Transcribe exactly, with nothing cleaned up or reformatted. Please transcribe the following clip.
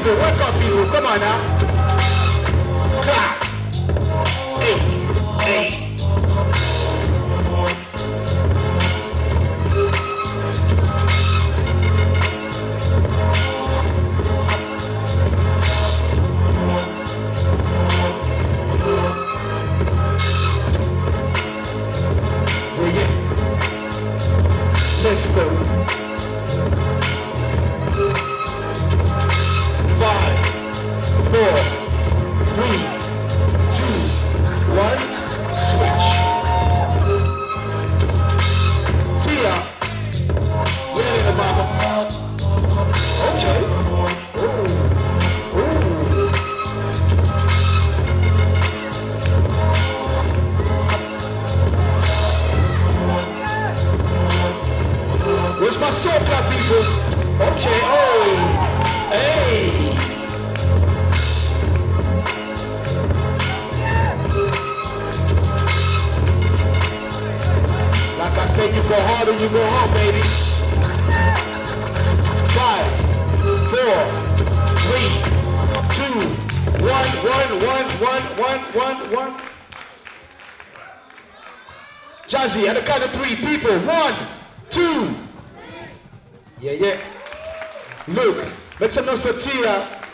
people, wake up people, come on now. Clap. Hey, hey. Let's go. Five, four, three, two, one, switch. Tia. Yeah, little mama. Okay. Ooh. Ooh. Where's my soca people? Okay, oh, hey. Like I said, you go harder, you go home, baby. Five, four, three, two, one, one, one, one, one, one, one. JAZZiE, at the count of three, people. One, two. Yeah, yeah. Look, make some noise for Tia.